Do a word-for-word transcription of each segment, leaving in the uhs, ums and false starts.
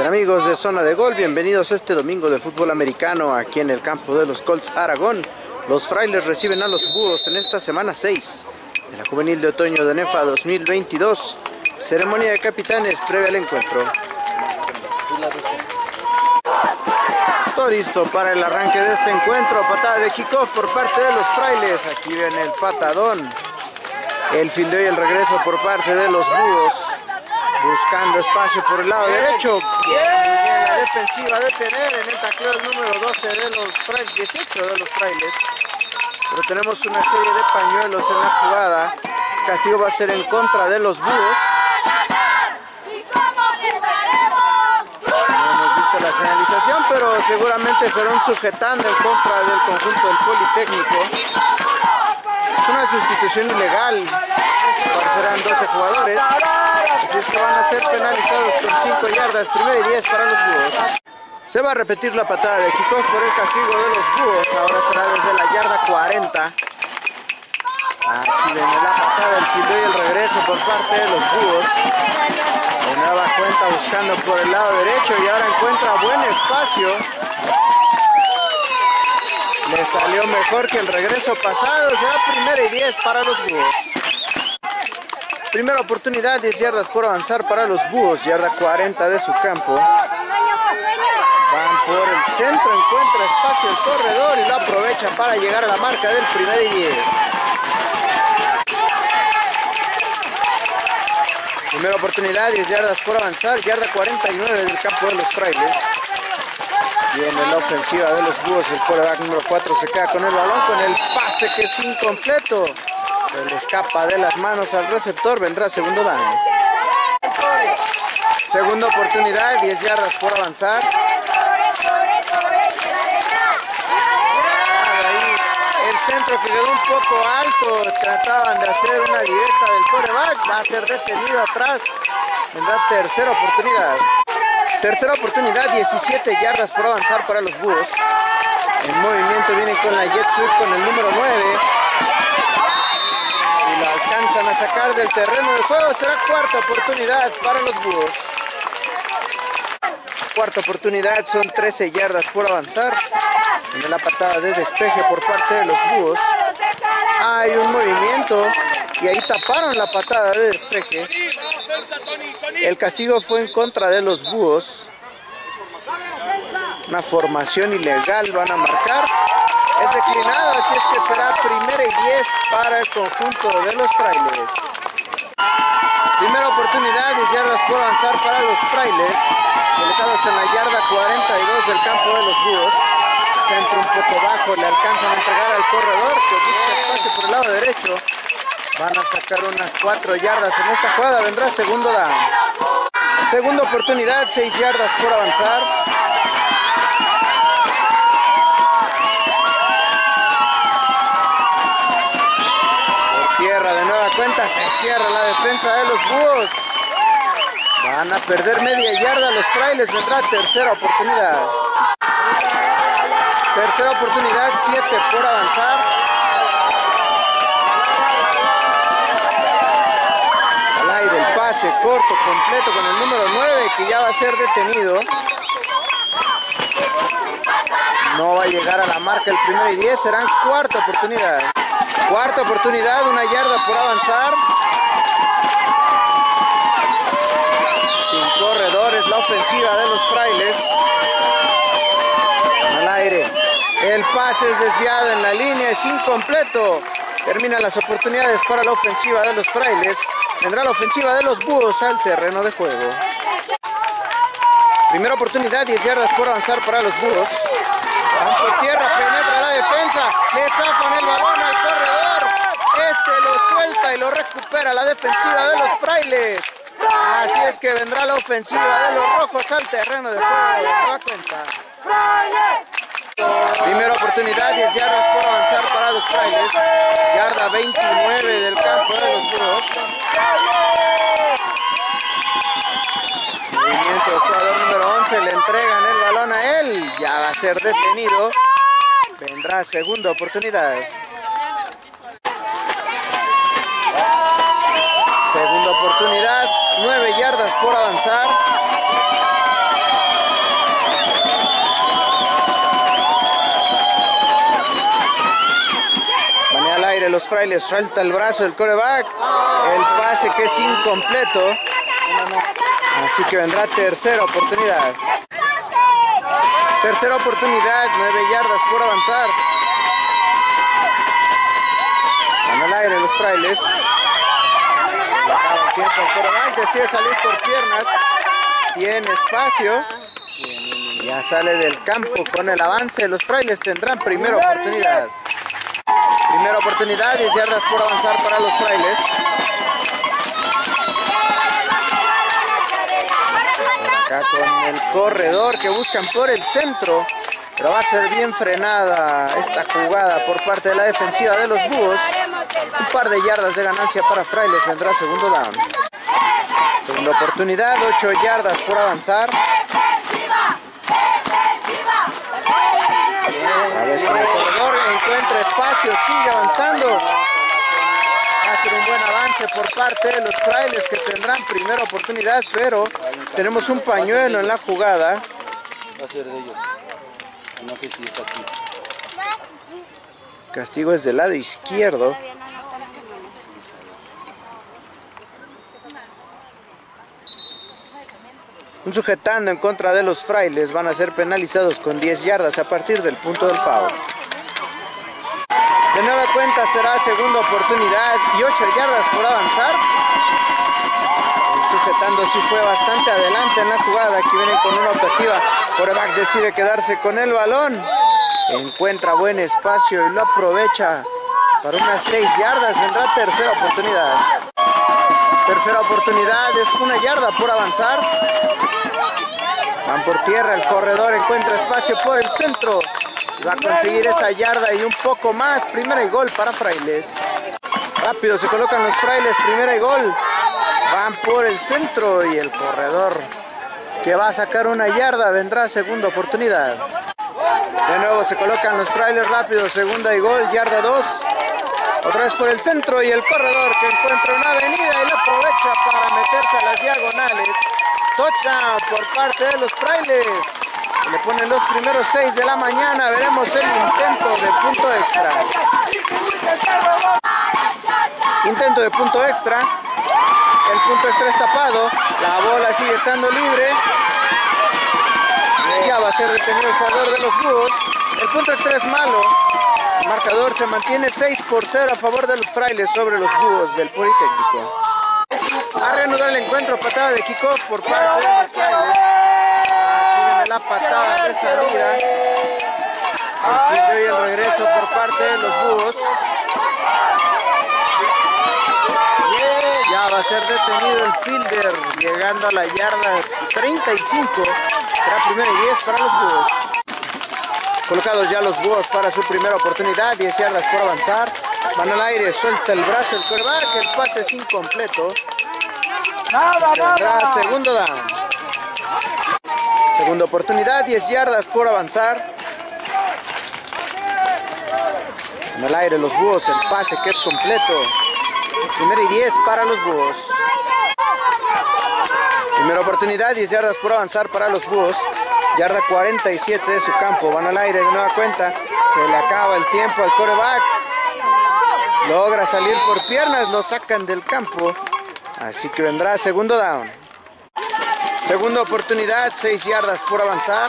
Bien, amigos de Zona de Gol, bienvenidos a este domingo de fútbol americano aquí en el campo de los Colts Aragón. Los Frailes reciben a los Búhos en esta semana seis de la Juvenil de Otoño de NEFA dos mil veintidós. Ceremonia de capitanes previa al encuentro. Todo listo para el arranque de este encuentro. Patada de kickoff por parte de los Frailes. Aquí viene el patadón. El fildeo y el regreso por parte de los Búhos. Buscando espacio por el lado derecho. Bien, bien la defensiva de tener en el tacleo el número doce de los Frailes, dieciocho de los Frailes. Pero tenemos una serie de pañuelos en la jugada. El castigo va a ser en contra de los Búhos. No hemos visto la señalización, pero seguramente será un sujetando en contra del conjunto del Politécnico. Es una sustitución ilegal. Serán doce jugadores. Así es que van a ser penalizados con cinco yardas, primera y diez para los Búhos. Se va a repetir la patada de kickoff por el castigo de los Búhos. Ahora será desde la yarda cuarenta. Aquí viene la patada, el fildeo y el regreso por parte de los Búhos. De nueva cuenta buscando por el lado derecho y ahora encuentra buen espacio. Le salió mejor que el regreso pasado. Será primera y diez para los Búhos. Primera oportunidad, diez yardas por avanzar para los Búhos, yarda cuarenta de su campo. Van por el centro, encuentra espacio el corredor y lo aprovecha para llegar a la marca del primero y diez. Primera oportunidad, diez yardas por avanzar, yarda cuarenta y nueve del campo de los Frailes. Viene la ofensiva de los Búhos, el quarterback número cuatro se queda con el balón, con el pase que es incompleto. Se le escapa de las manos al receptor, vendrá segundo down. Segunda oportunidad, diez yardas por avanzar. Ahí el centro que quedó un poco alto, trataban de hacer una directa del quarterback, va a ser detenido atrás. Vendrá tercera oportunidad. Tercera oportunidad, diecisiete yardas por avanzar para los Búhos. En movimiento vienen con la jet sweep con el número nueve. Lo alcanzan a sacar del terreno del juego. Será cuarta oportunidad para los Búhos. Cuarta oportunidad, son trece yardas por avanzar. En la patada de despeje por parte de los Búhos. Hay un movimiento y ahí taparon la patada de despeje. El castigo fue en contra de los Búhos. Una formación ilegal van a marcar. Es declinado, así es que será primera y diez para el conjunto de los Frailes. Primera oportunidad, diez yardas por avanzar para los Frailes. Colocados en la yarda cuarenta y dos del campo de los Búhos. Centro un poco bajo, le alcanzan a entregar al corredor que busca espacio por el lado derecho. Van a sacar unas cuatro yardas en esta jugada, vendrá segundo down. Segunda oportunidad, seis yardas por avanzar. Tierra de nueva cuenta, se cierra la defensa de los Búhos. Van a perder media yarda los Frailes, vendrá tercera oportunidad. Tercera oportunidad, siete por avanzar. Al aire el pase corto, completo con el número nueve que ya va a ser detenido. No va a llegar a la marca el primero y diez, serán cuarta oportunidad. Cuarta oportunidad, una yarda por avanzar. Sin corredores, la ofensiva de los Frailes. Al aire. El pase es desviado en la línea, es incompleto. Terminan las oportunidades para la ofensiva de los Frailes. Vendrá la ofensiva de los Búhos al terreno de juego. Primera oportunidad, diez yardas por avanzar para los Búhos. Van por tierra, penetra la defensa, le zafan el balón al corredor. Este lo suelta y lo recupera la defensiva de los Frailes. Así es que vendrá la ofensiva de los Rojos al terreno de juego. ¿Se da cuenta? Primera oportunidad, diez yardas por avanzar para los Frailes. Yarda veintinueve del campo de los Búhos. Movimiento del jugador número once, le entregan el balón a él. Ya va a ser detenido. Vendrá segunda oportunidad. Segunda oportunidad, nueve yardas por avanzar. los Frailes, suelta el brazo del quarterback. El pase que es incompleto. Así que vendrá tercera oportunidad. Tercera oportunidad, nueve yardas por avanzar. Van al aire los Frailes. Acaba el tiempo el quarterback, decide salir por piernas. Tiene espacio. Ya sale del campo con el avance. Los Frailes tendrán primera oportunidad. Primera oportunidad, diez yardas por avanzar para los Frailes. Acá con el corredor que buscan por el centro. Pero va a ser bien frenada esta jugada por parte de la defensiva de los Búhos. Un par de yardas de ganancia para Frailes. Vendrá segundo down. Segunda oportunidad, ocho yardas por avanzar. A vez con el corredor encuentra espacio, sigue avanzando. Va a ser un buen avance por parte de los Frailes que tendrán primera oportunidad, pero tenemos un pañuelo en la jugada. Va a ser de ellos. No sé si es aquí. Castigo es del lado izquierdo. Un sujetando en contra de los Frailes. Van a ser penalizados con diez yardas a partir del punto del foul. De nueva cuenta será segunda oportunidad y ocho yardas por avanzar. El sujetando sí fue bastante adelante en la jugada. Aquí vienen con una ofensiva. Quarterback decide quedarse con el balón. Encuentra buen espacio y lo aprovecha para unas seis yardas. Vendrá tercera oportunidad. Tercera oportunidad, es una yarda por avanzar. Van por tierra, el corredor encuentra espacio por el centro. Va a conseguir esa yarda y un poco más. Primera y gol para Frailes. Rápido se colocan los Frailes, primera y gol. Van por el centro y el corredor que va a sacar una yarda. Vendrá segunda oportunidad. De nuevo se colocan los Frailes rápido, segunda y gol, yarda dos. Otra vez por el centro y el corredor que encuentra una avenida y la aprovecha para meterse a las diagonales. Touchdown por parte de los Frailes. Le ponen los primeros seis de la mañana. Veremos el intento de punto extra. Intento de punto extra. El punto extra es tapado. La bola sigue estando libre. Ya va a ser detenido el jugador de los Búhos. El punto extra es malo. El marcador se mantiene seis por cero a favor de los Frailes sobre los Búhos del Politécnico. A reanudar el encuentro, patada de kickoff por parte de los Frailes. Aquí viene la patada de salida. El filtro y el regreso por parte de los Búhos. Ya va a ser detenido el fielder, llegando a la yarda treinta y cinco. Será primera y diez para los Búhos. Colocados ya los Búhos para su primera oportunidad, diez yardas por avanzar. Van al aire, suelta el brazo el quarterback, el pase es incompleto. Tendrá segundo down. Segunda oportunidad, diez yardas por avanzar. En el aire los Búhos, el pase que es completo. Primera y diez para los Búhos. Primera oportunidad, diez yardas por avanzar para los Búhos. Yarda cuarenta y siete de su campo. Van al aire de nueva cuenta. Se le acaba el tiempo al quarterback. Logra salir por piernas. Lo sacan del campo. Así que vendrá segundo down. Segunda oportunidad. seis yardas por avanzar.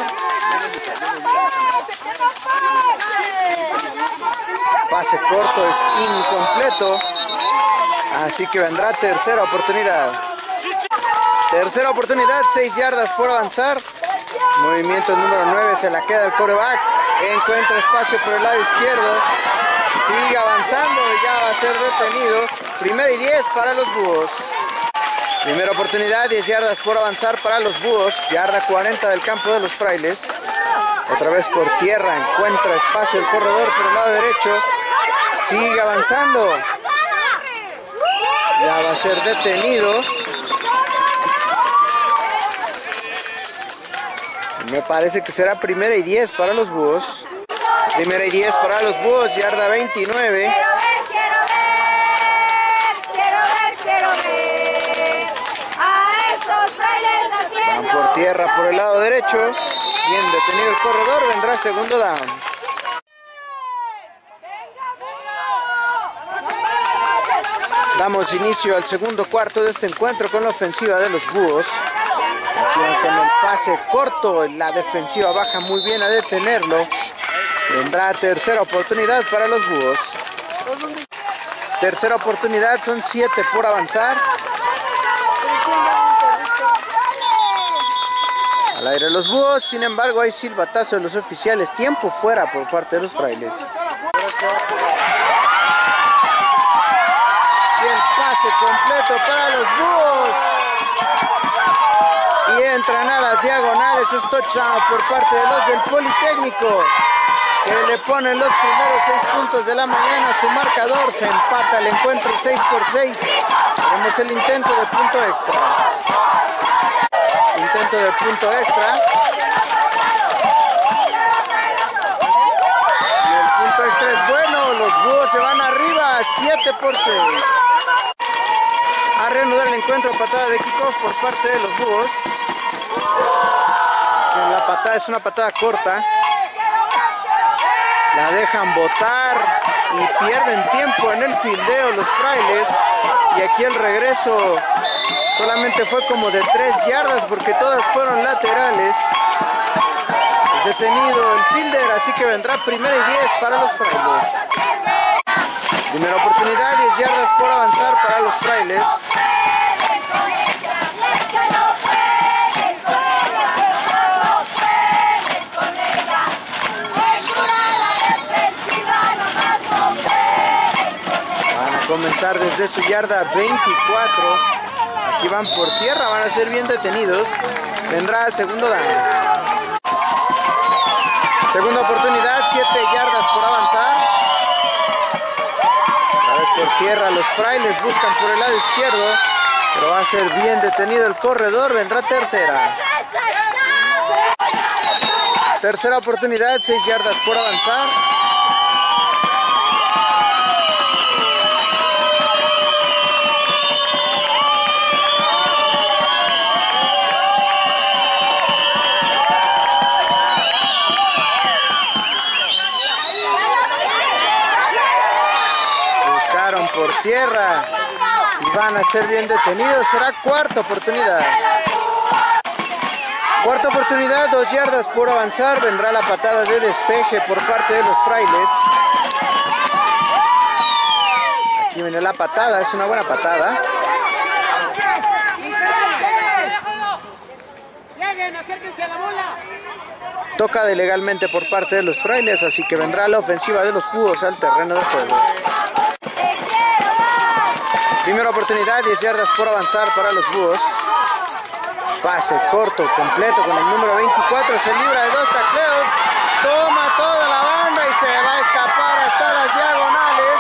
Pase corto es incompleto. Así que vendrá tercera oportunidad. Tercera oportunidad. seis yardas por avanzar. Movimiento número nueve, se la queda el quarterback. Encuentra espacio por el lado izquierdo. Sigue avanzando y ya va a ser detenido. Primera y diez para los Búhos. Primera oportunidad, diez yardas por avanzar para los Búhos. Yarda cuarenta del campo de los Frailes. Otra vez por tierra, encuentra espacio el corredor por el lado derecho. Sigue avanzando. Ya va a ser detenido. Me parece que será primera y diez para los Búhos. Primera y diez para los Búhos, yarda veintinueve. Quiero ver, quiero ver, quiero ver, quiero ver a estos Frailes haciendo. Van por tierra por el lado derecho. Bien detenido el corredor, vendrá segundo down. Damos inicio al segundo cuarto de este encuentro con la ofensiva de los Búhos. Aquí con el pase corto, la defensiva baja muy bien a detenerlo. Vendrá tercera oportunidad para los Búhos. Tercera oportunidad, son siete por avanzar. Al aire los Búhos, sin embargo hay silbatazo de los oficiales, tiempo fuera por parte de los Frailes. Y el pase completo para los Búhos. Y entran a las diagonales, es touchdown por parte de los del Politécnico, que le ponen los primeros seis puntos de la mañana a su marcador. Se empata el encuentro seis por seis. Tenemos el intento de punto extra. Intento de punto extra. Y el punto extra es bueno. Los Búhos se van arriba, siete por seis. A reanudar el encuentro, patada de kickoff por parte de los Búhos. La patada es una patada corta. La dejan botar y pierden tiempo en el fildeo los Frailes. Y aquí el regreso solamente fue como de tres yardas porque todas fueron laterales. Detenido el fielder, así que vendrá primera y diez para los Frailes. Primera oportunidad, diez yardas por avanzar para los Frailes. Comenzar desde su yarda veinticuatro. Aquí van por tierra, van a ser bien detenidos. Vendrá segundo down. Segunda oportunidad, siete yardas por avanzar. Otra vez por tierra, los Frailes buscan por el lado izquierdo, pero va a ser bien detenido el corredor. Vendrá tercera. Tercera oportunidad, seis yardas por avanzar. Por tierra y van a ser bien detenidos. Será cuarta oportunidad. Cuarta oportunidad, dos yardas por avanzar. Vendrá la patada de despeje por parte de los Frailes. Aquí viene la patada, es una buena patada. Toca de legalmente por parte de los Frailes, así que vendrá la ofensiva de los Búhos al terreno de juego. Primera oportunidad, diez yardas por avanzar para los Búhos. Pase corto, completo con el número veinticuatro. Se libra de dos tacleos. Toma toda la banda y se va a escapar hasta las diagonales.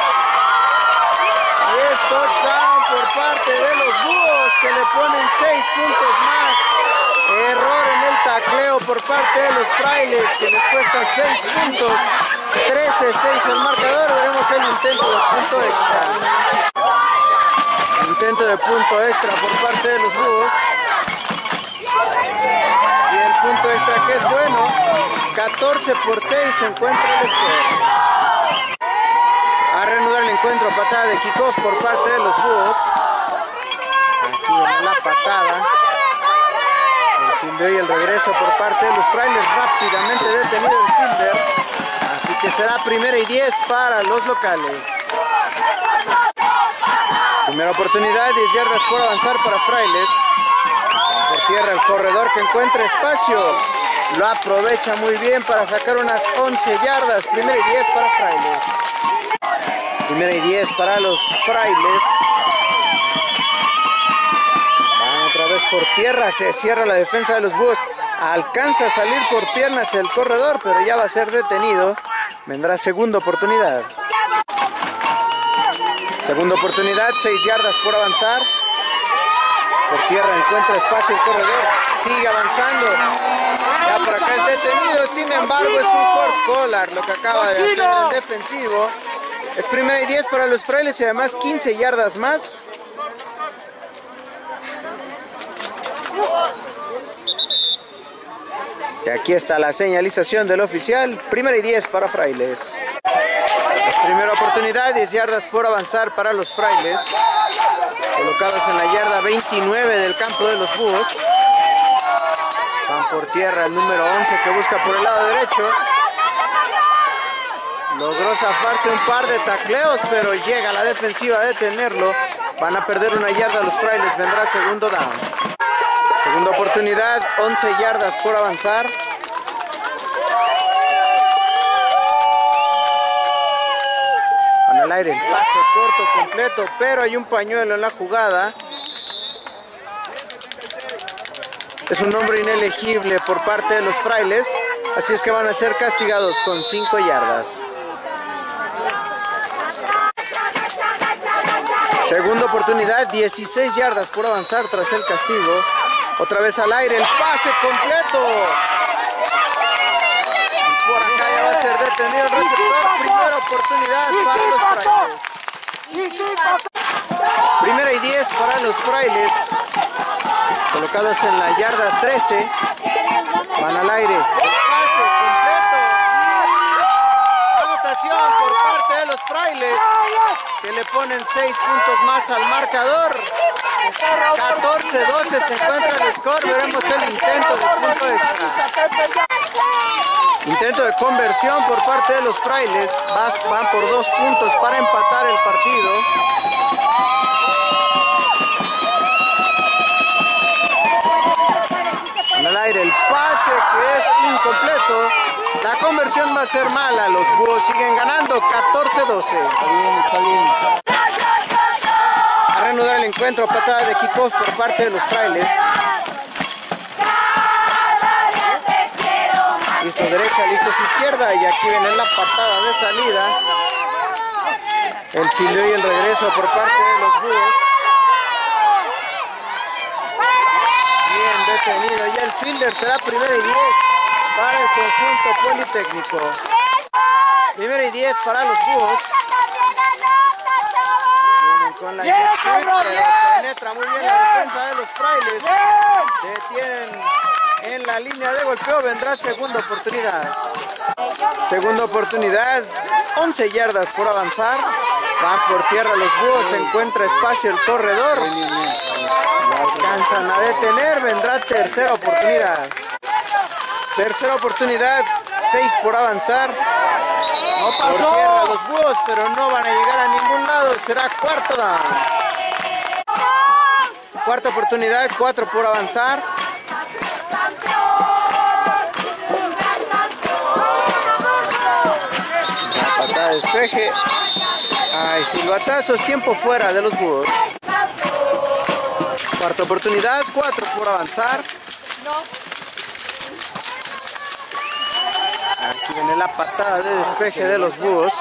Y es touchdown por parte de los Búhos, que le ponen seis puntos más. Error en el tacleo por parte de los Frailes, que les cuesta seis puntos. trece seis el marcador. Veremos el intento de punto extra. Intento de punto extra por parte de los Búhos. Y el punto extra que es bueno. catorce por seis se encuentra el score. A reanudar el encuentro, patada de kickoff por parte de los Búhos. Aquí viene la patada. El fildeo y el regreso por parte de los Frailes. Rápidamente detenido el fielder. Así que será primera y diez para los locales. Primera oportunidad, diez yardas por avanzar para Frailes. Por tierra el corredor que encuentra espacio. Lo aprovecha muy bien para sacar unas once yardas. Primera y diez para Frailes. Primera y diez para los Frailes. Van otra vez por tierra. Se cierra la defensa de los Búhos. Alcanza a salir por piernas el corredor, pero ya va a ser detenido. Vendrá segunda oportunidad. Segunda oportunidad, seis yardas por avanzar. Por tierra encuentra espacio el corredor. Sigue avanzando. Ya por acá es detenido. Sin embargo, es un force collar lo que acaba de hacer el defensivo. Es primera y diez para los Frailes y además quince yardas más. Y aquí está la señalización del oficial. Primera y diez para Frailes. Primera oportunidad, diez yardas por avanzar para los Frailes. Colocados en la yarda veintinueve del campo de los Búhos. Van por tierra el número once que busca por el lado derecho. Logró zafarse un par de tacleos, pero llega la defensiva a detenerlo. Van a perder una yarda los Frailes, vendrá segundo down. Segunda oportunidad, once yardas por avanzar. Van al aire, el pase corto completo, pero hay un pañuelo en la jugada. Es un hombre inelegible por parte de los Frailes, así es que van a ser castigados con cinco yardas. Segunda oportunidad, dieciséis yardas por avanzar tras el castigo. Otra vez al aire, el pase completo. Y por acá ya va a ser detenido el receptor. Primera oportunidad para los Frailes. Primera y diez para los Frailes. Colocados en la yarda trece. Van al aire. El pase completo. Anotación por parte de los Frailes, que le ponen seis puntos más al marcador. catorce doce se encuentra el score. Veremos el intento de punto extra. Intento de conversión por parte de los Frailes. Van por dos puntos para empatar el partido. En el aire el pase, que es incompleto. La conversión va a ser mala. Los Búhos siguen ganando catorce doce. Está bien, está bien. A reanudar el encuentro, patada de kickoff por parte de los Frailes. Listos derecha, listos izquierda, y aquí viene la patada de salida. El fildeo y el regreso por parte de los Búhos. Bien detenido, y el fielder será primera y diez para el conjunto Politécnico. Primera y diez para los Búhos. Vienen con la inyección, pero penetra muy bien la defensa de los Frailes. Detienen en la línea de golpeo, vendrá segunda oportunidad. Segunda oportunidad, once yardas por avanzar. Van por tierra los Búhos, se encuentra espacio el corredor. Lo alcanzan a detener, vendrá tercera oportunidad. Tercera oportunidad, seis por avanzar. Por tierra los Búhos, pero no van a llegar a ningún lado, será cuarto down. Cuarta oportunidad, cuatro por avanzar. La patada de despeje. Ay, silbatazos, tiempo fuera de los Búhos. Cuarta oportunidad, cuatro por avanzar. Aquí viene la patada de despeje de los Búhos.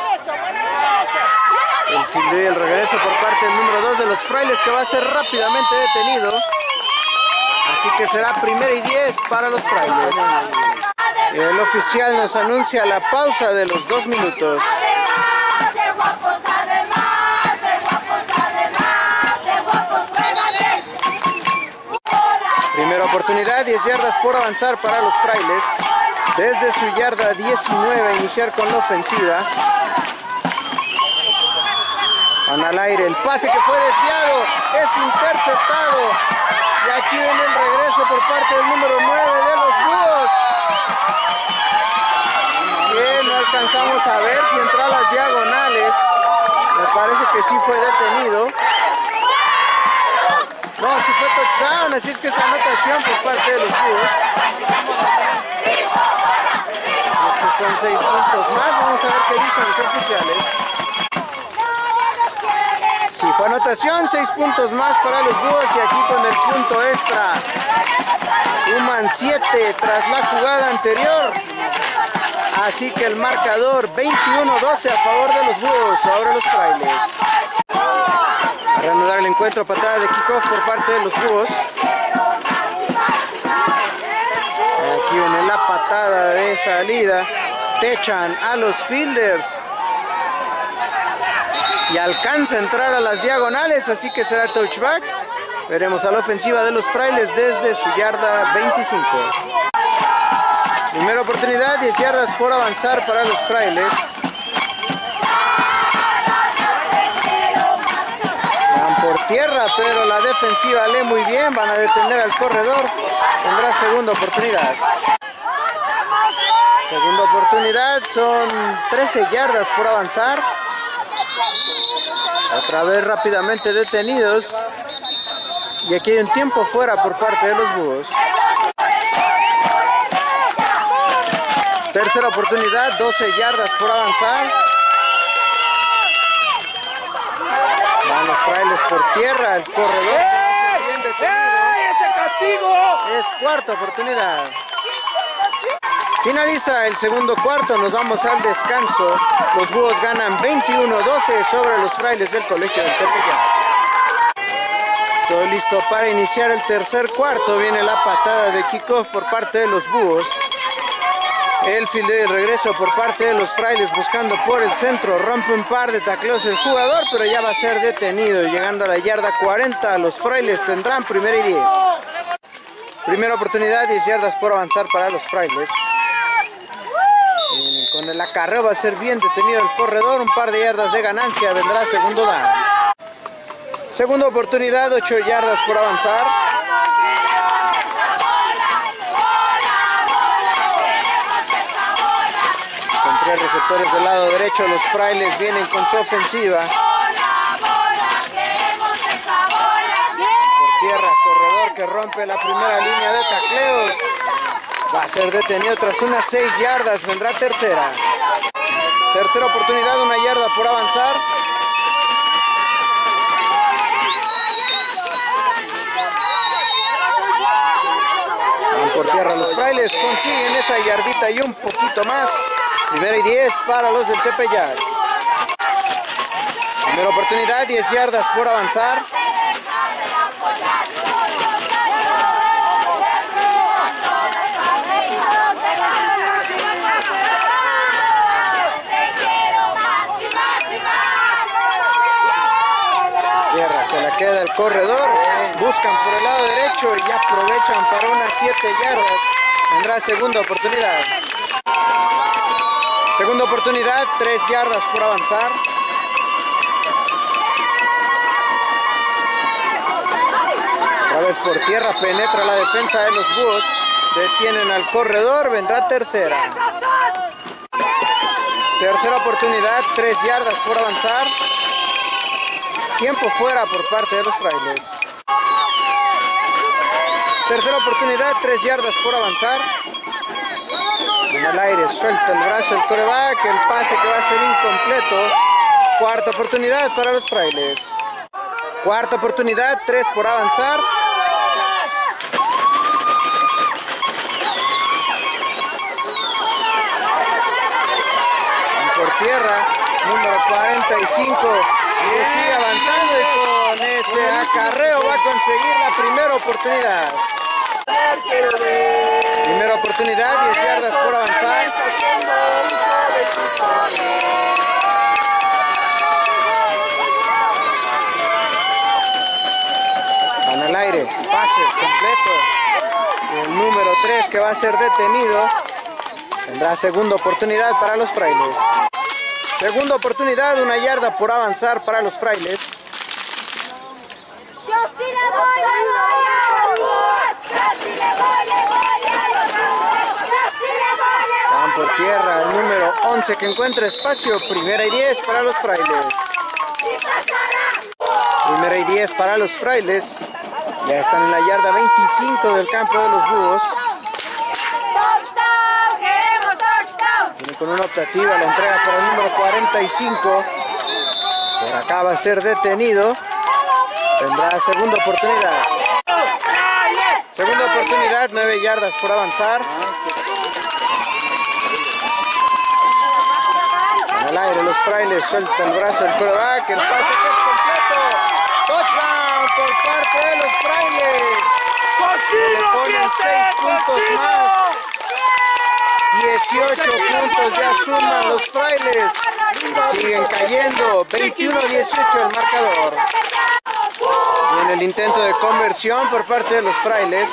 El fildeo y el regreso por parte del número dos de los Frailes, que va a ser rápidamente detenido. Así que será primera y diez para los Frailes. El oficial nos anuncia la pausa de los dos minutos. Primera oportunidad, diez yardas por avanzar para los Frailes. Desde su yarda diecinueve, iniciar con la ofensiva. Van al aire, el pase que fue desviado, es interceptado. Y aquí viene el regreso por parte del número nueve de los Búhos. Bien, no alcanzamos a ver si entró a las diagonales. Me parece que sí fue detenido. No, sí fue touchdown, así es que es anotación por parte de los Búhos. Así es que son seis puntos más. Vamos a ver qué dicen los oficiales. Sí, fue anotación, seis puntos más para los Búhos, y aquí con el punto extra suman siete tras la jugada anterior. Así que el marcador veintiuno doce a favor de los Búhos, ahora los Frailes. A reanudar el encuentro, patada de kickoff por parte de los Búhos. Aquí viene la patada de salida. Techan a los fielders. Y alcanza a entrar a las diagonales, así que será touchback. Veremos a la ofensiva de los Frailes desde su yarda veinticinco. Primera oportunidad, diez yardas por avanzar para los Frailes. tierra, pero la defensiva lee muy bien, van a detener al corredor, tendrá segunda oportunidad. Segunda oportunidad, son trece yardas por avanzar. Otra vez rápidamente detenidos. Y aquí hay un tiempo fuera por parte de los Búhos. Tercera oportunidad, doce yardas por avanzar. Van los Frailes por tierra, el corredor. Bien detenido. ¡Ese castigo! Es cuarta oportunidad. Finaliza el segundo cuarto, nos vamos al descanso. Los Búhos ganan veintiuno doce sobre los Frailes del Colegio del Tepeyac. Todo listo para iniciar el tercer cuarto. Viene la patada de kickoff por parte de los Búhos. El filde de regreso por parte de los Frailes buscando por el centro. Rompe un par de tacleos el jugador, pero ya va a ser detenido. Llegando a la yarda cuarenta, los Frailes tendrán primera y diez. Primera oportunidad, diez yardas por avanzar para los Frailes. Y con el acarreo va a ser bien detenido el corredor. Un par de yardas de ganancia, vendrá segundo down. Segunda oportunidad, ocho yardas por avanzar. Con tres receptores del lado derecho, los Frailes vienen con su ofensiva. Por tierra, corredor que rompe la primera línea de tacleos. Va a ser detenido tras unas seis yardas, vendrá tercera. Tercera oportunidad, una yarda por avanzar. Van por tierra los Frailes, consiguen esa yardita y un poquito más. Primera y diez para los del Tepeyac. Primera oportunidad, diez yardas por avanzar. Tierra, se la queda el corredor. Buscan por el lado derecho y aprovechan para unas siete yardas. Vendrá segunda oportunidad. Segunda oportunidad, tres yardas por avanzar. Otra vez por tierra, penetra la defensa de los Búhos. Detienen al corredor, vendrá tercera. Tercera oportunidad, tres yardas por avanzar. Tiempo fuera por parte de los Frailes. Tercera oportunidad, tres yardas por avanzar. En el aire suelta el brazo el quarterback, el pase que va a ser incompleto. Cuarta oportunidad para los Frailes. Cuarta oportunidad, tres por avanzar. Van por tierra, número cuarenta y cinco. Y sigue avanzando y con ese acarreo va a conseguir la primera oportunidad. Primera oportunidad, diez yardas por avanzar. Van al aire, pase completo. Y el número tres que va a ser detenido. Tendrá segunda oportunidad para los Frailes. Segunda oportunidad, una yarda por avanzar para los Frailes. Van por tierra, el número once que encuentra espacio. Primera y diez para los Frailes. Primera y diez para los Frailes. Ya están en la yarda veinticinco del campo de los Búhos. Viene con una optativa, la entrega para el número cuarenta y cinco. Por acá va a ser detenido. Tendrá segunda oportunidad. Segunda oportunidad, nueve yardas por avanzar. En el aire los Frailes sueltan el brazo del quarterback. El pase que es completo. Touchdown por parte de los Frailes. Le ponen seis puntos más. dieciocho puntos ya suman los Frailes. Siguen cayendo. veintiuno a dieciocho el marcador. Y en el intento de conversión por parte de los Frailes.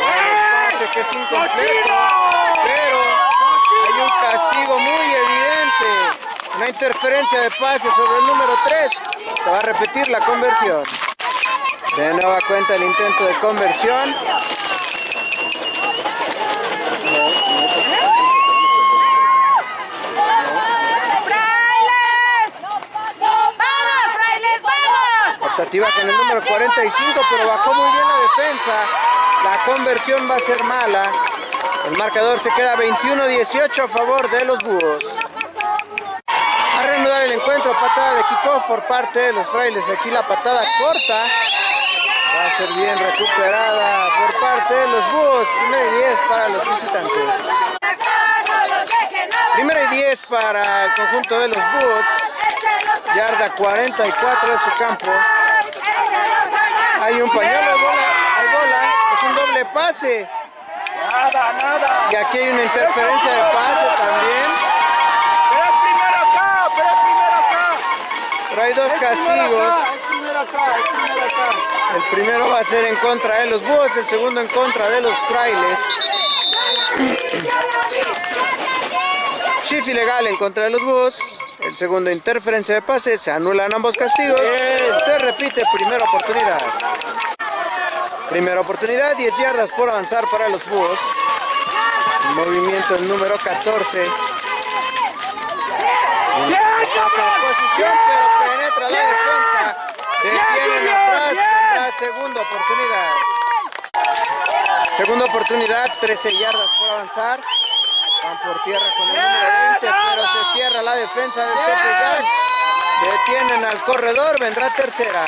El pase que es incompleto. Pero hay un castigo muy evidente pase. Una interferencia de pase sobre el número tres. Se va a repetir la conversión. De nueva cuenta el intento de conversión. Optativa con el número cuarenta y cinco, pero bajó muy bien la defensa. La conversión va a ser mala. El marcador se queda veintiuno a dieciocho a favor de los Búhos. A reanudar el encuentro, patada de kickoff por parte de los Frailes. Aquí la patada corta. Va a ser bien recuperada por parte de los Búhos. Primera y diez para los visitantes. Primera y diez para el conjunto de los Búhos. Yarda cuarenta y cuatro de su campo. Hay un pañuelo, hay bola, hay bola. Es un doble pase. Nada, nada. Y aquí hay una interferencia de pase también. Pero primero acá, pero primero acá. Pero hay dos castigos. Primero acá, primero acá. El primero va a ser en contra de los Búhos, el segundo en contra de los Frailes. Shift ilegal en contra de los Búhos. El segundo, interferencia de pase. Se anulan ambos castigos. Se repite primera oportunidad. Primera oportunidad, diez yardas por avanzar para los Búhos. Movimiento el número catorce. Posición, pero penetra la defensa. Detienen atrás. La segunda oportunidad. Segunda oportunidad, trece yardas por avanzar. Van por tierra con el número veinte, pero se cierra la defensa del Tepeyac. Detienen al corredor, vendrá tercera.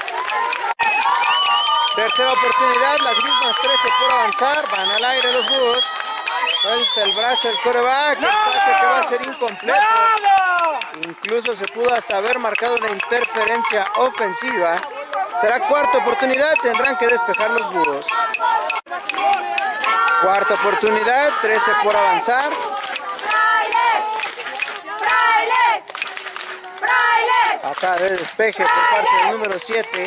Tercera oportunidad, las mismas trece por avanzar. Van al aire los Búhos. Suelta el brazo el quarterback, el pase que va a ser incompleto. Incluso se pudo hasta haber marcado una interferencia ofensiva. Será cuarta oportunidad, tendrán que despejar los Búhos. Cuarta oportunidad, trece por avanzar. Patada de despeje por parte del número siete.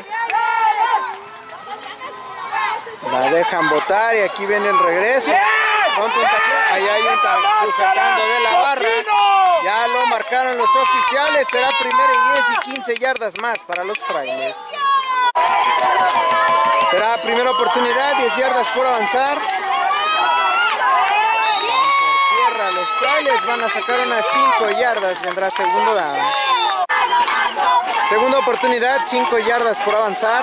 La dejan botar y aquí viene el regreso. Ahí hay un sujetando de la barra. Ya lo marcaron los oficiales. Será primera y diez y quince yardas más para los Frailes. Será primera oportunidad, diez yardas por avanzar. Por tierra los Frailes van a sacar unas cinco yardas. Vendrá segundo down. Segunda oportunidad, cinco yardas por avanzar.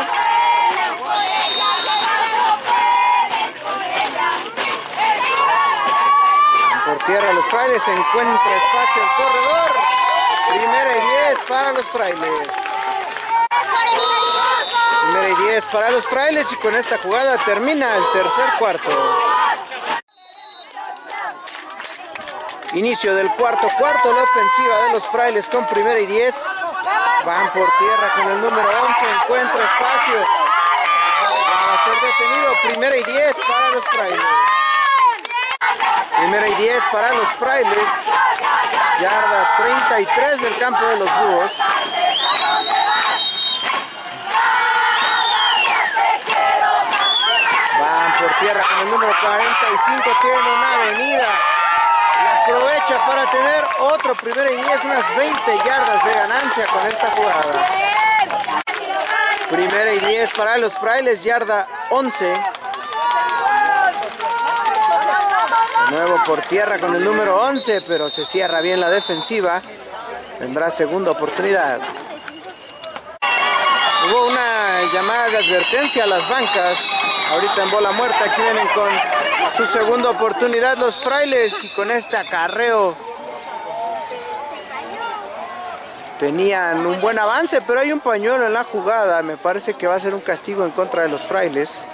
Por tierra los Frailes, se encuentra espacio el corredor. Primera y diez para los Frailes. Primera y diez para los Frailes y con esta jugada termina el tercer cuarto. Inicio del cuarto cuarto, la ofensiva de los Frailes con primera y diez. Van por tierra con el número once, encuentra espacio. Va a ser detenido, primera y diez para los Frailes. Primera y diez para los Frailes. Yarda treinta y tres del campo de los Búhos. Van por tierra con el número cuarenta y cinco. Tiene una avenida. Y aprovecha para tener otro primera y diez. Unas veinte yardas de ganancia con esta jugada. Primera y diez para los Frailes. Yarda once. De nuevo por tierra con el número once, pero se cierra bien la defensiva. Tendrá segunda oportunidad. Hubo una llamada de advertencia a las bancas. Ahorita en bola muerta, aquí vienen con su segunda oportunidad los Frailes. Y con este acarreo tenían un buen avance, pero hay un pañuelo en la jugada. Me parece que va a ser un castigo en contra de los Frailes.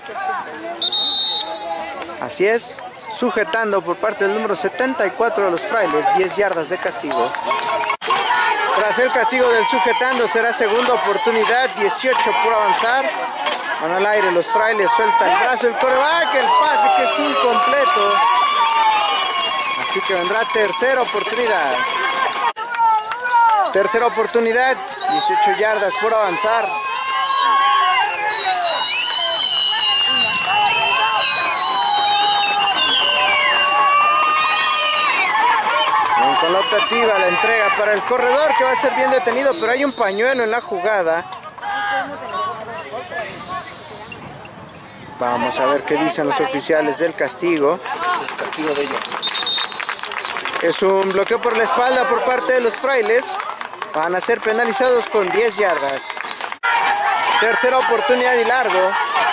Así es. Sujetando por parte del número setenta y cuatro de los Frailes, diez yardas de castigo. Tras el castigo del sujetando será segunda oportunidad, dieciocho por avanzar. Van al aire los Frailes, suelta el brazo el quarterback, el pase que es incompleto. Así que vendrá tercera oportunidad. Tercera oportunidad, dieciocho yardas por avanzar. Con la optativa, la entrega para el corredor que va a ser bien detenido, pero hay un pañuelo en la jugada. Vamos a ver qué dicen los oficiales del castigo. Es el castigo de ellos. Es un bloqueo por la espalda por parte de los frailes. Van a ser penalizados con diez yardas. Tercera oportunidad y largo.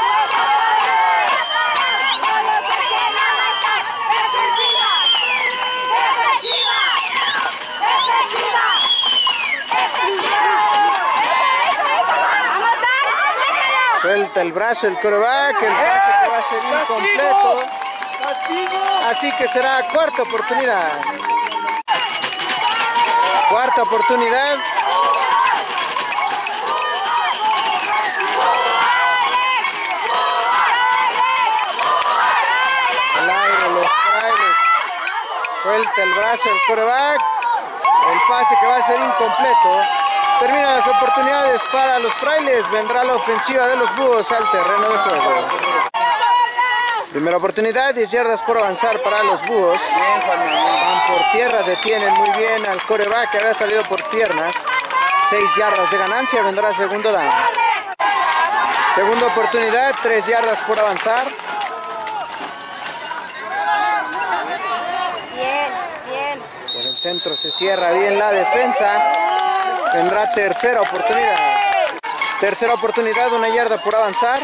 Suelta el brazo el quarterback, el pase que va a ser incompleto. Así que será cuarta oportunidad. Cuarta oportunidad. Al aire los frailes. Suelta el brazo el quarterback. El pase que va a ser incompleto. Terminan las oportunidades para los frailes. Vendrá la ofensiva de los búhos al terreno de juego. Primera oportunidad, diez yardas por avanzar para los búhos. Van por tierra, detienen muy bien al quarterback que había salido por piernas. seis yardas de ganancia, vendrá segundo down. Segunda oportunidad, tres yardas por avanzar. Bien, bien. Por el centro se cierra bien la defensa. Vendrá tercera oportunidad. Tercera oportunidad, una yarda por avanzar.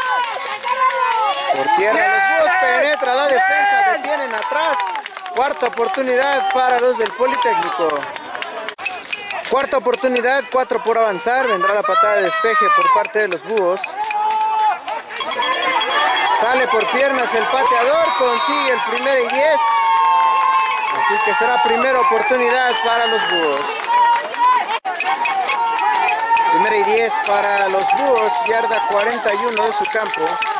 Por tierra los búhos, penetra la defensa, detienen atrás. Cuarta oportunidad para los del Politécnico. Cuarta oportunidad, cuatro por avanzar. Vendrá la patada de despeje por parte de los búhos. Sale por piernas el pateador, consigue el primero y diez. Así que será primera oportunidad para los búhos. Primera y diez para los búhos, yarda cuarenta y uno de su campo.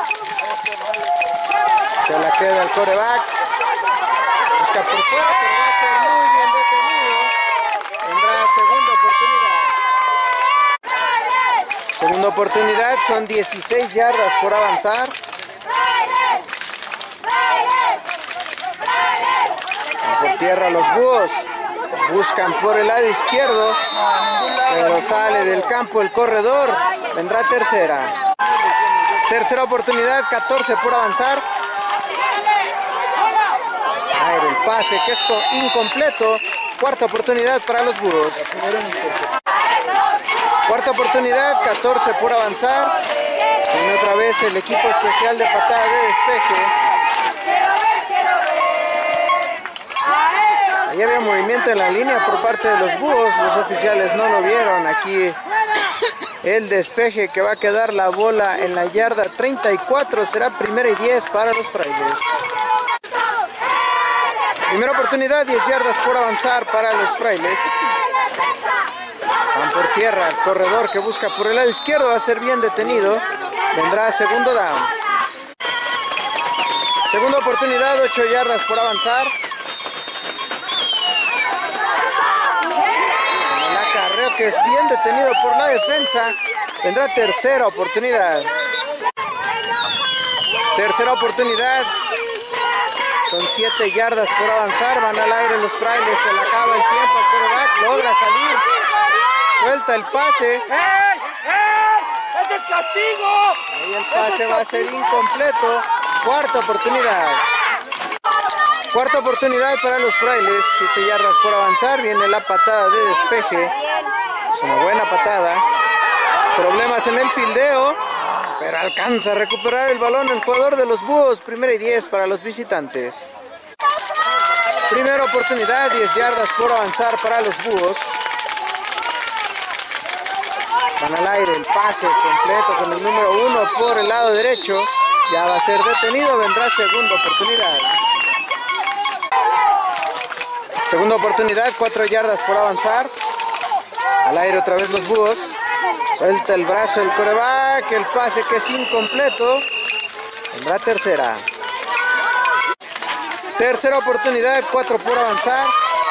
Se la queda el quarterback. Busca por fuera, pero va a ser muy bien detenido. Tendrá segunda oportunidad. Segunda oportunidad, son dieciséis yardas por avanzar. Por tierra los búhos. Buscan por el lado izquierdo, pero sale del campo el corredor. Vendrá tercera. Tercera oportunidad, catorce por avanzar. Aire el pase que es incompleto. Cuarta oportunidad para los búhos. Cuarta oportunidad, catorce por avanzar. Viene otra vez el equipo especial de patada de despeje. Ahí había movimiento en la línea por parte de los búhos. Los oficiales no lo vieron. Aquí el despeje que va a quedar la bola en la yarda treinta y cuatro. Será primera y diez para los frailes. Primera oportunidad, diez yardas por avanzar para los frailes. Van por tierra, el corredor que busca por el lado izquierdo va a ser bien detenido. Vendrá segundo down. Segunda oportunidad, ocho yardas por avanzar. El acarreo que es bien detenido por la defensa. Vendrá tercera oportunidad. Tercera oportunidad. Son siete yardas por avanzar. Van al aire los frailes. Se le acaba el tiempo. El quarterback logra salir. Suelta el pase. ¡Ey! ¡Ey! ¡Ese es castigo! Ahí el pase va a ser incompleto. Cuarta oportunidad. Cuarta oportunidad para los frailes. siete yardas por avanzar. Viene la patada de despeje. Es una buena patada. Problemas en el fildeo. Pero alcanza a recuperar el balón el jugador de los búhos. Primera y diez para los visitantes. Primera oportunidad. diez yardas por avanzar para los búhos. Van al aire el pase completo con el número uno por el lado derecho. Ya va a ser detenido. Vendrá segunda oportunidad. Segunda oportunidad. cuatro yardas por avanzar. Al aire otra vez los búhos. Suelta el brazo el quarterback. El pase que es incompleto. Vendrá tercera. Tercera oportunidad. cuatro por avanzar.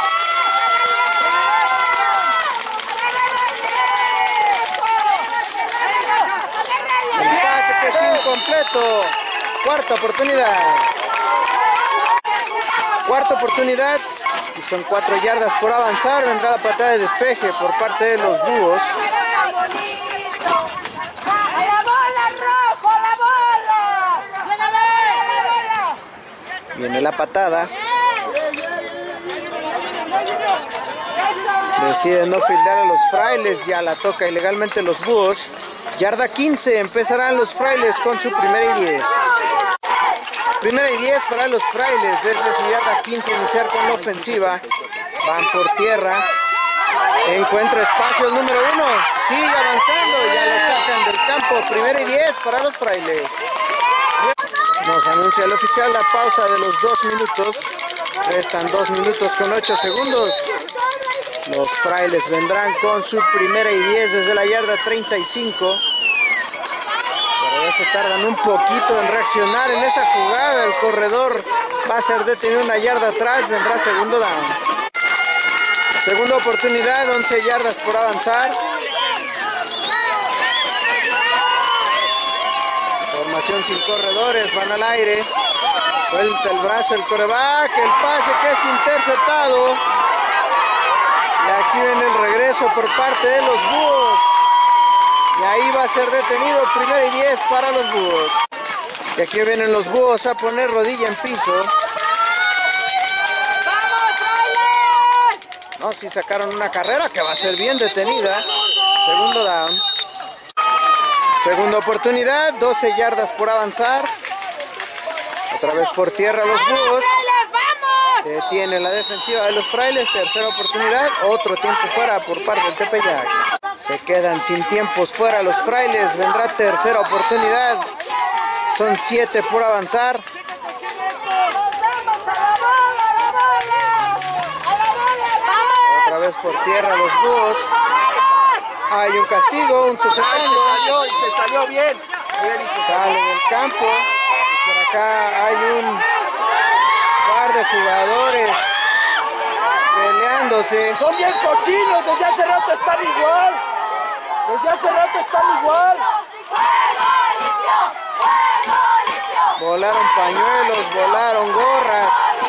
El pase que es incompleto. Cuarta oportunidad. Cuarta oportunidad. Son cuatro yardas por avanzar. Vendrá la patada de despeje por parte de los Búhos. Viene la patada. Deciden no fildear a los Frailes. Ya la toca ilegalmente los Búhos. Yarda quince. Empezarán los Frailes con su primera y diez. Primera y diez para los Frailes. Desde su yarda quince iniciar con la ofensiva. Van por tierra. Encuentra espacio el número uno. Sigue avanzando. Ya lo sacan del campo. Primera y diez para los Frailes. Nos anuncia el oficial la pausa de los dos minutos. Restan dos minutos con ocho segundos. Los Frailes vendrán con su primera y diez desde la yarda treinta y cinco. Pero ya se tardan un poquito en reaccionar en esa jugada. El corredor va a ser detenido una yarda atrás. Vendrá segundo down. Segunda oportunidad, once yardas por avanzar. Formación sin corredores, van al aire. Suelta el brazo el quarterback, el pase que es interceptado. Y aquí viene el regreso por parte de los Búhos. Y ahí va a ser detenido, primera y diez para los Búhos. Y aquí vienen los Búhos a poner rodilla en piso. No, sí sacaron una carrera que va a ser bien detenida. Segundo down. Segunda oportunidad, doce yardas por avanzar. Otra vez por tierra los Búhos. Detiene la defensiva de los Frailes. Tercera oportunidad, otro tiempo fuera por parte del Tepeyac. Se quedan sin tiempos fuera los Frailes. Vendrá tercera oportunidad. Son siete por avanzar. Otra vez por tierra los Búhos. Hay un castigo, un sujetando. Se salió y se salió bien. bien y se Sale del campo. Y por acá hay un par de jugadores peleándose. Son bien cochinos, desde hace rato están igual. Desde hace rato están igual. Volaron pañuelos, volaron gorras.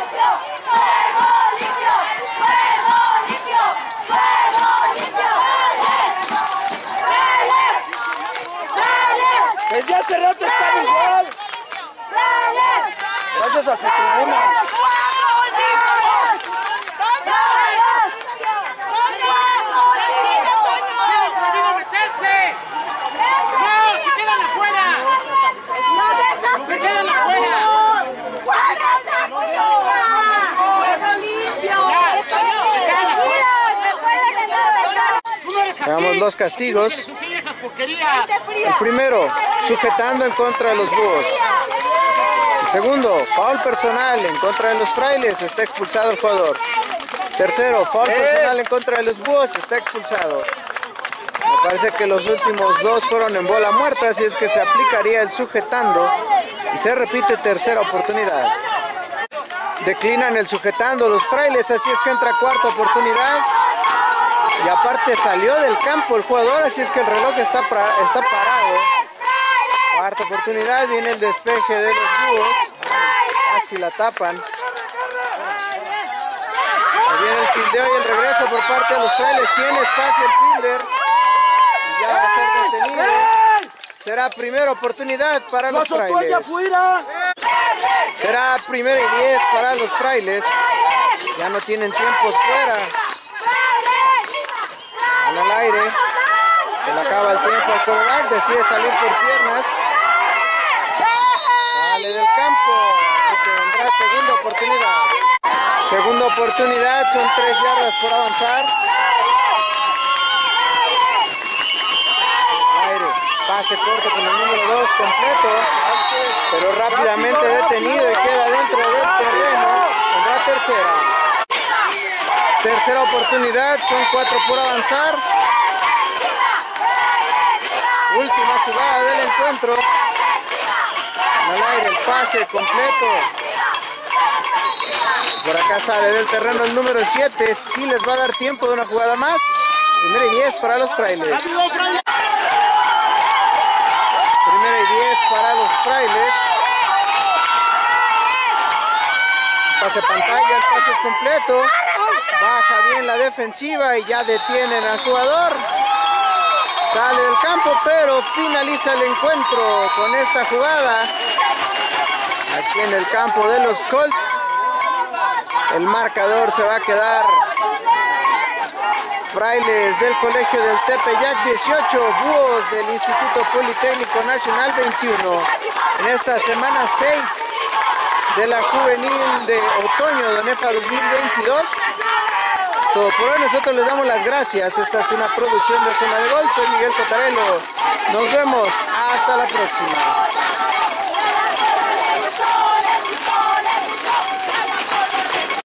Desde hace rato están igual. Gracias a su tribuna. Veamos los castigos. El primero, sujetando en contra de los Búhos. El segundo, foul personal en contra de los Frailes, está expulsado el jugador. Tercero, foul personal en contra de los Búhos, está expulsado. Me parece que los últimos dos fueron en bola muerta, así es que se aplicaría el sujetando y se repite tercera oportunidad. Declinan el sujetando los Frailes, así es que entra cuarta oportunidad. Y aparte salió del campo el jugador, así es que el reloj está, pra, está parado. Cuarta oportunidad, viene el despeje de los Búhos. Casi la tapan. Ahí viene el fildeo y el regreso por parte de los Frailes. Tiene espacio el fielder. Y ya va a ser detenido. Será primera oportunidad para los Frailes. Será primera y diez para los Frailes. Ya no tienen tiempos fuera. Van al aire. Se le acaba el tiempo al quarterback. Decide salir por piernas. Sale del campo. Así que vendrá segunda oportunidad. Segunda oportunidad. Son tres yardas por avanzar. Al aire. Pase corto con el número dos completo. Pero rápidamente detenido y queda dentro del terreno. Vendrá tercera. Tercera oportunidad, son cuatro por avanzar. Última jugada del encuentro. Al aire, el pase completo. Por acá sale del terreno el número siete. Sí les va a dar tiempo de una jugada más. Primera y diez para los Frailes. Primera y diez para los Frailes. pase pantalla, el pase es completo. Baja bien la defensiva y ya detienen al jugador. Sale del campo, pero finaliza el encuentro con esta jugada. Aquí en el campo de los Colts. El marcador se va a quedar Frailes del Colegio del Tepeyac dieciocho, Búhos del Instituto Politécnico Nacional veintiuno. En esta semana seis de la juvenil de otoño de ONEFA dos mil veintidós. Todo por hoy, nosotros les damos las gracias. Esta es una producción de Zona de Gol. Soy Miguel Cotarelo. Nos vemos hasta la próxima.